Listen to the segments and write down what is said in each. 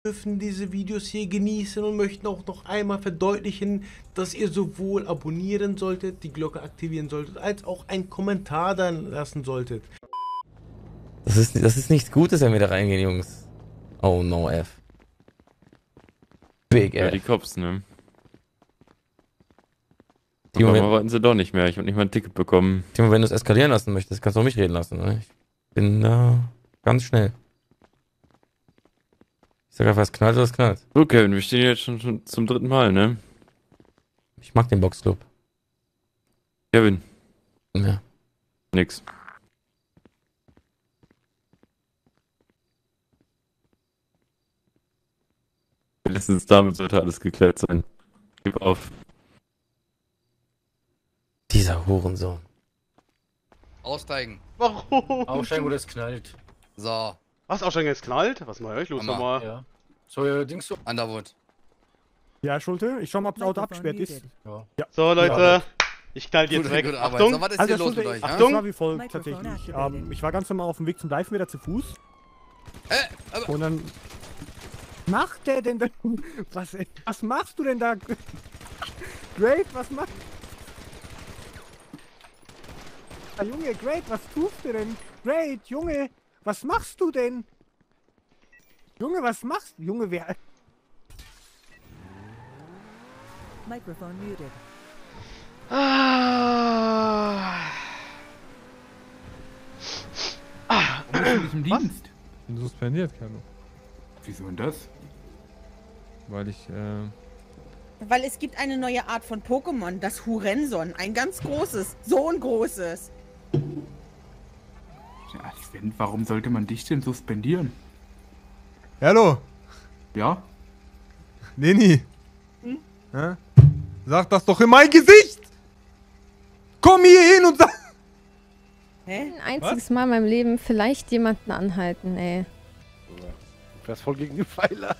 dürfen diese Videos hier genießen und möchten auch noch einmal verdeutlichen, dass ihr sowohl abonnieren solltet, die Glocke aktivieren solltet, als auch einen Kommentar dann lassen solltet. Das ist nichts Gutes, wenn wir da reingehen, Jungs. Oh no, F. Big Ja, F. die Cops, ne? Timo, Aber wollten sie doch nicht mehr. Ich habe nicht mal ein Ticket bekommen. Timo, wenn du es eskalieren lassen möchtest, kannst du auch mich reden lassen. Ne? Ich bin da ganz schnell. Ich sag einfach, es knallt oder es knallt. So, Kevin, wir stehen jetzt schon zum dritten Mal, ne? Ich mag den Boxclub. Kevin, Ja. nix. Mindestens damit sollte alles geklärt sein. Gib auf. Dieser Hurensohn. Aussteigen. Warum? Aussteigen oder es knallt. So, Was, auch schon jetzt knallt? Was mache ich los Hammer. nochmal? Ja. So, Dings so. Underwood. Ja, Schulte, ich schau mal, ob das Auto abgesperrt ist. Ja. So, Leute, ich knall jetzt Gute, weg. gute Arbeit. Achtung! So, was ist Also, hier los mit Schulte, euch? Ja? Achtung. das war wie folgt tatsächlich. Ich war ganz normal auf dem Weg zum Dive wieder zu Fuß. Aber Und dann... Macht der denn da? Was machst du denn da? Great, was machst du? Junge, Great, was tust du denn? Great, Junge, was machst du denn? Junge, was machst du? Junge, wer... Microphone muted. Warum bist du nicht im Dienst? Bin suspendiert, Carlo. Wieso denn das? Weil ich, Weil es gibt eine neue Art von Pokémon, das Hurenson. Ein ganz großes, so ein großes. Ja, Sven, warum sollte man dich denn suspendieren? Hallo, Ja? Neni. Hä? Sag das doch in mein Gesicht! Komm hier hin und sag... Hä? Ein einziges Mal in meinem Leben vielleicht jemanden anhalten, ey. Du fährst voll gegen die Pfeiler.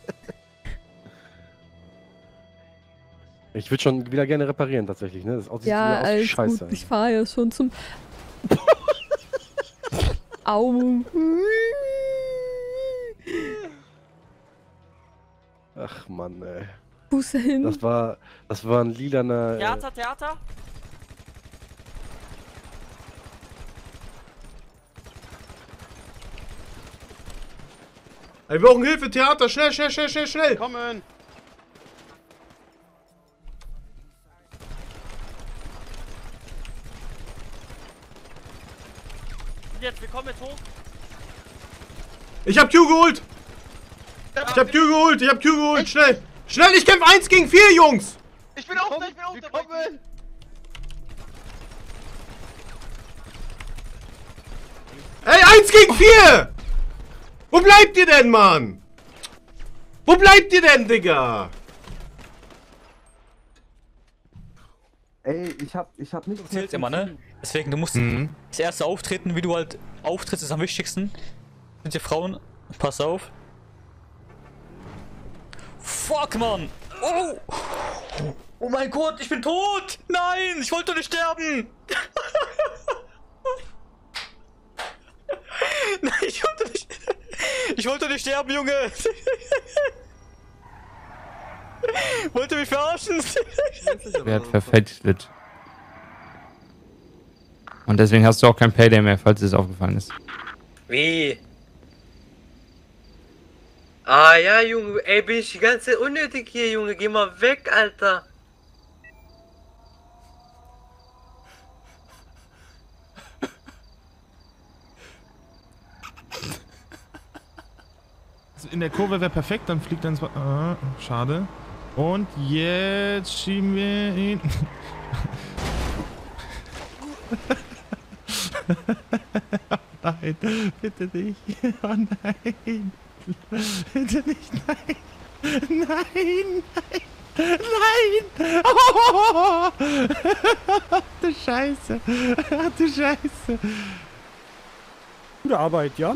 Ich würde schon wieder gerne reparieren, tatsächlich, ne? Das Auto sieht Ja, wieder aus wie alles Scheiße. gut. Ich fahre ja schon zum... Au. Ach Mann, ey. Buße hin. Das war ein lilaner... Theater. Wir brauchen Hilfe, Theater, schnell, schnell, schnell, schnell, schnell! Kommen! Jetzt, wir kommen jetzt hoch. Ich hab Q geholt! Ich hab Q geholt, schnell! Schnell, ich kämpfe 1 gegen 4, Jungs! Ich bin auch dabei! Ey, 1 gegen 4! Wo bleibt ihr denn, Mann? Wo bleibt ihr denn, Digga? Ey, ich hab nichts... Du zählst immer, ne? Deswegen, du musst das erste Auftreten, wie du halt auftrittst, ist am wichtigsten. Sind die Frauen? Pass auf. Fuck, Mann! Oh! Oh mein Gott, ich bin tot! Nein, ich wollte nicht sterben! Nein, ich wollte nicht sterben, Junge! Wollte mich verarschen? Wer hat verfälscht wird. Und deswegen hast du auch kein Payday mehr, falls es aufgefallen ist. Wie? Ah ja, Junge, ey, bin ich die ganze Zeit unnötig hier, Junge. Geh mal weg, Alter. In der Kurve wäre perfekt, dann fliegt er ins... schade. Und jetzt schieben wir ihn... Nein, bitte nicht. Oh nein. Bitte nicht, nein. Nein, nein. Nein! Oh! Ach du Scheiße. Ach du Scheiße. Gute Arbeit, ja?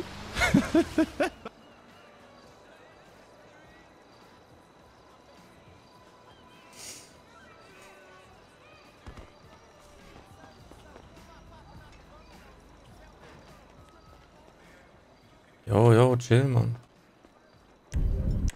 Jo, chill, Mann.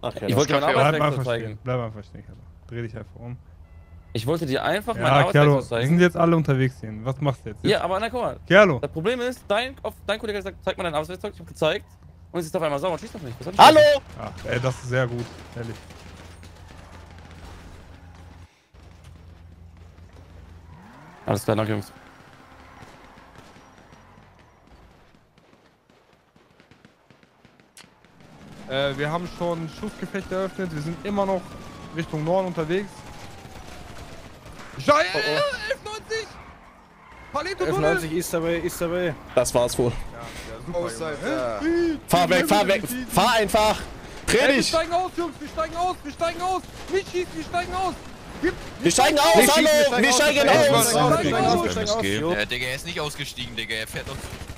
Ach ja, Ich wollte meinen Bleib einfach Arbeitswechsel stehen. zeigen. Bleib einfach stehen, Kerlo. Dreh dich einfach um. Ich wollte dir einfach meinen Ja, Arbeitswechsel Kerlo, wir zeigen. sind jetzt alle unterwegs hier. Was machst du jetzt? Ja, aber na guck mal. Kerlo. Das Problem ist, dein Kollege hat gesagt, zeig mal dein Arbeitswechsel. Ich hab gezeigt. Und es ist auf einmal sauer und schießt auf mich. Was soll ich Hallo! Ach, ey, das ist sehr gut. Ehrlich. Alles klar, danke Jungs. Wir haben schon Schussgefecht eröffnet. Wir sind immer noch Richtung Norden unterwegs. Scheiße! 1190! Palito Tunnel! 1190 East away. Das war's wohl. Ja, super. Fahr weg, fahr weg. Fahr einfach. Dreh Wir dich. steigen aus, Jungs, wir steigen aus, wir steigen aus! Nicht schießen, wir steigen aus! Wir steigen aus, hallo! Wir steigen aus! Der Digga, er ist nicht ausgestiegen, Digga. Er fährt doch.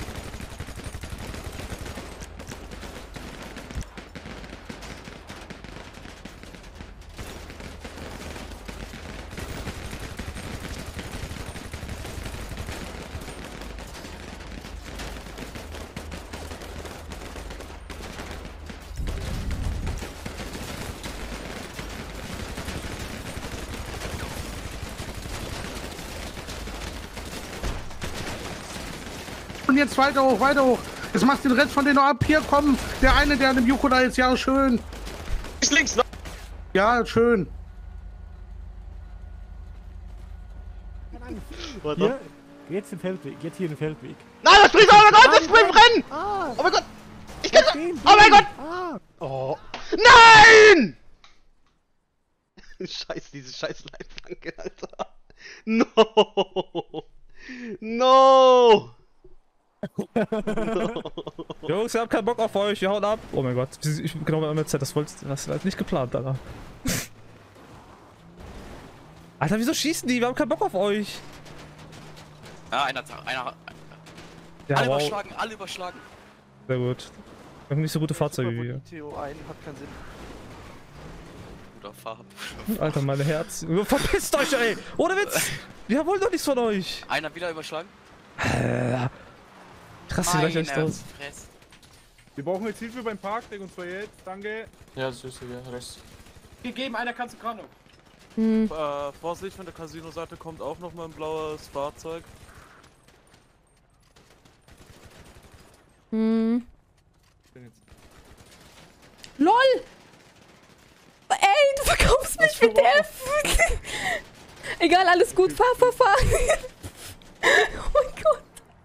Und jetzt weiter hoch, weiter hoch. Jetzt machst du den Rest von denen noch ab. Hier, komm. Der eine, der an dem Yuko da ist. Ja, schön. Ist links, ne? Ja, schön. Hier, jetzt den Feldweg, jetzt hier den Feldweg. Nein, das springt! Oh mein Gott, das springt rennen! Oh mein Gott! Ich kann Oh mein Gott! Oh. Nein! Scheiße, diese scheiß Leitplanke, Alter. No! No! Jungs, wir haben keinen Bock auf euch, wir hauen ab. Oh mein Gott, ich bin genau bei MZ, das war nicht geplant, Alter. Alter, wieso schießen die? Wir haben keinen Bock auf euch. Ja, einer. Ja, Alle wow. überschlagen, alle überschlagen. Sehr gut. Wir haben nicht so gute Fahrzeuge wie wir. TO ein, hat keinen Sinn. Guter Fahrt. Alter, meine Herz. Verpisst euch, ey! Ohne Witz! Wir wollen doch nichts von euch! Einer wieder überschlagen? Ich raste gleich echt aus. Wir brauchen jetzt Hilfe beim Parkdeck und zwar jetzt, danke. Ja, das ist ja rechts. Gegeben, einer kannst du gerade noch. Vorsicht, von der Casino-Seite kommt auch noch mal ein blaues Fahrzeug. LOL! Ey, du verkaufst mich mit F! Egal, alles gut, fahr! Oh mein Gott!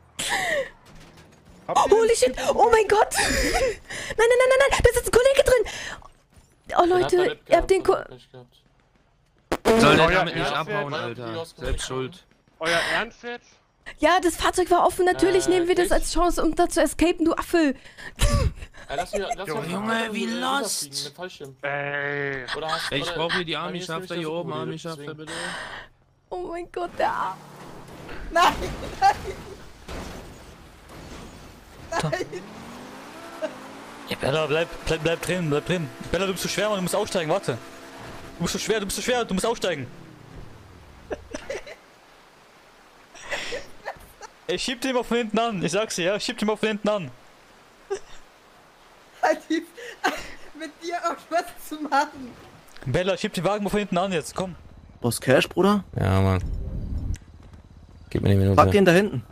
Holy shit! Oh mein Gott! Nein, da ist ein Kollege drin! Oh Leute, ihr habt den Soll der damit nicht abhauen, Alter? Selbst schuld. Euer Ernst jetzt? Ja, das Fahrzeug war offen, natürlich nehmen wir das als Chance, um da zu escapen, du Affe! Junge, wie lost! Ich brauche hier die Army-Schafter hier oben, Army-Schafter bitte. Oh mein Gott, der Arm! Nein! Ja, Bella, bleib drin, Bella, du bist zu schwer, Mann, du musst aussteigen, warte. Du bist zu schwer, du musst aussteigen. Ich schieb den mal von hinten an, ich sag's dir, ja, ich schieb den mal von hinten an. Mit dir auch was zu machen. Bella, schieb den Wagen mal von hinten an jetzt, komm. Brauchst Cash, Bruder? Ja, Mann. Gib mir eine Minute. Pack den da hinten.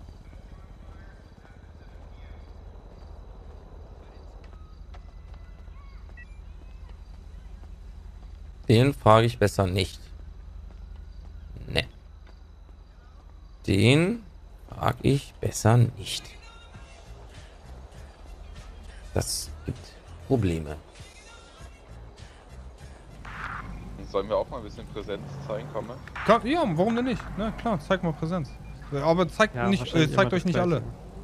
Den frage ich besser nicht. Ne. Den frage ich besser nicht. Das gibt Probleme. Sollen wir auch mal ein bisschen Präsenz zeigen, komm mal? Ja, warum denn nicht? Na klar, zeig mal Präsenz. Aber zeigt euch nicht alle.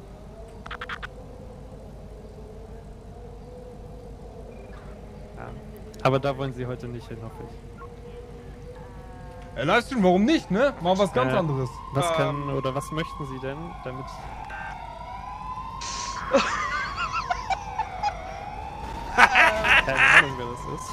Aber da wollen sie heute nicht hin, hoffe ich. Livestream, warum nicht, ne? Mal was ganz anderes. Was kann oder was möchten sie denn, damit... Keine Ahnung, wer das ist.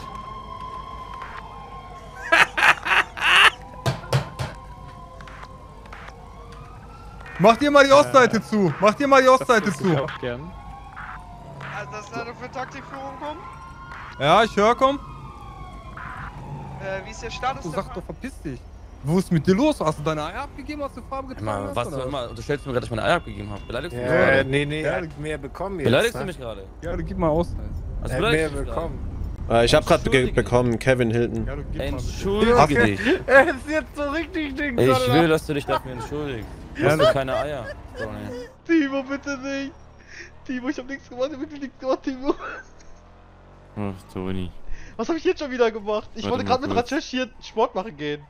Mach dir mal die Ostseite zu! Mach dir mal die Ostseite zu! Auch gern. Also, dass da für Taktikführung kommt? Ja, ich höre, komm. Wie ist der Status? Du sag doch, verpiss dich. Wo ist mit dir los? Hast du deine Eier abgegeben, hast du Farbe getragen? Mann, was du immer, du stellst mir gerade, dass ich meine Eier abgegeben habe. Beleidigst du mich Ja, gerade? nee, er hat mehr bekommen jetzt. Beleidigst du ne? mich gerade? Ja, du gib mal Ausweis. Also Er hat mehr bekommen. Ich hab grad bekommen, Kevin Hilton. Ja, du gib mal Entschuldige dich. Er ist jetzt so richtig Ding. Ich will, dass du dich dafür entschuldigst. Du hast doch keine Eier. Tony. Timo, bitte nicht. Timo, ich hab nichts gemacht, bitte nichts gemacht, Timo. Ach, Toni. Was habe ich jetzt schon wieder gemacht? Ich Warte wollte mal gerade mit kurz. Rajesh hier Sport machen gehen.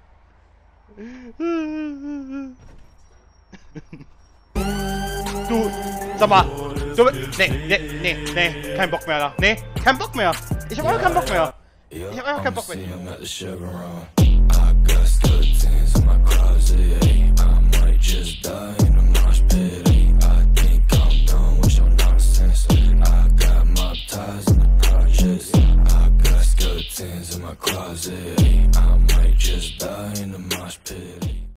Du, sag mal. Du, nee, kein Bock mehr da. Nee, kein Bock mehr. Ich hab einfach keinen Bock mehr. Ich hab einfach keinen Bock mehr. In my closet, I might just die in the mosh pit.